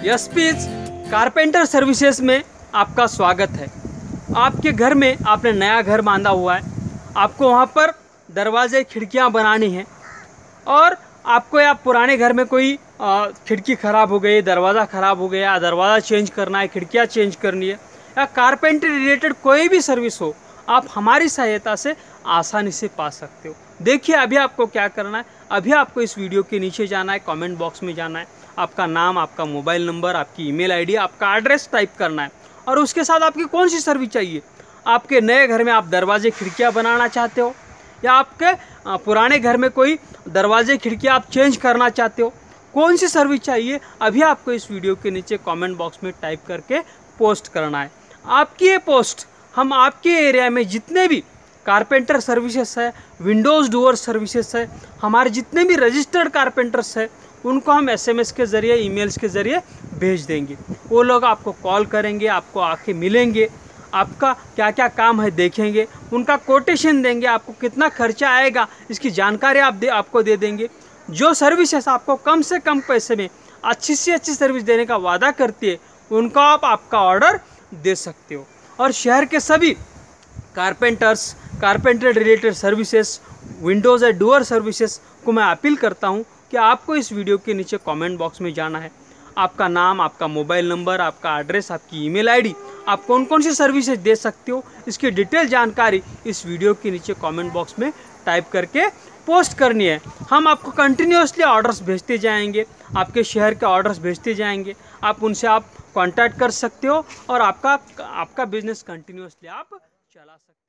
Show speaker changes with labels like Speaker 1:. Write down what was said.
Speaker 1: SPs carpenter services में आपका स्वागत है। आपके घर में आपने नया घर बांधा हुआ है, आपको वहाँ पर दरवाजे खिड़कियाँ बनानी है और आपको या पुराने घर में कोई खिड़की ख़राब हो गई, दरवाज़ा ख़राब हो गया, दरवाज़ा चेंज करना है, खिड़कियाँ चेंज करनी है या कारपेंटरी रिलेटेड कोई भी सर्विस हो, आप हमारी सहायता से आसानी से पा सकते हो। देखिए अभी आपको क्या करना है, अभी आपको इस वीडियो के नीचे जाना है, कमेंट बॉक्स में जाना है, आपका नाम, आपका मोबाइल नंबर, आपकी ईमेल आईडी, आपका एड्रेस टाइप करना है और उसके साथ आपकी कौन सी सर्विस चाहिए। आपके नए घर में आप दरवाजे खिड़कियाँ बनाना चाहते हो या आपके पुराने घर में कोई दरवाजे खिड़कियाँ आप चेंज करना चाहते हो, कौन सी सर्विस चाहिए, अभी आपको इस वीडियो के नीचे कमेंट बॉक्स में टाइप करके पोस्ट करना है। आपकी ये पोस्ट हम आपके एरिया में जितने भी कारपेंटर सर्विसेज है, विंडोज़ डोर सर्विसेज है, हमारे जितने भी रजिस्टर्ड कारपेंटर्स है, उनको हम एसएमएस के ज़रिए, ईमेल्स के ज़रिए भेज देंगे। वो लोग आपको कॉल करेंगे, आपको आके मिलेंगे, आपका क्या क्या काम है देखेंगे, उनका कोटेशन देंगे, आपको कितना खर्चा आएगा इसकी जानकारी आपको दे देंगे। जो सर्विसेज आपको कम से कम पैसे में अच्छी से अच्छी सर्विस देने का वादा करती है, उनको आप आपका ऑर्डर दे सकते हो। और शहर के सभी carpenters, carpenter related services, windows और डोर सर्विसेज को मैं अपील करता हूं कि आपको इस वीडियो के नीचे कमेंट बॉक्स में जाना है, आपका नाम, आपका मोबाइल नंबर, आपका एड्रेस, आपकी ईमेल आईडी, आप कौन कौन सी सर्विसेज दे सकते हो, इसकी डिटेल जानकारी इस वीडियो के नीचे कमेंट बॉक्स में टाइप करके पोस्ट करनी है। हम आपको कंटिन्यूसली ऑर्डर्स भेजते जाएंगे, आपके शहर के ऑर्डर्स भेजते जाएंगे, आप उनसे कांटेक्ट कर सकते हो और आपका बिजनेस कंटिन्यूसली आप चला सकते हो।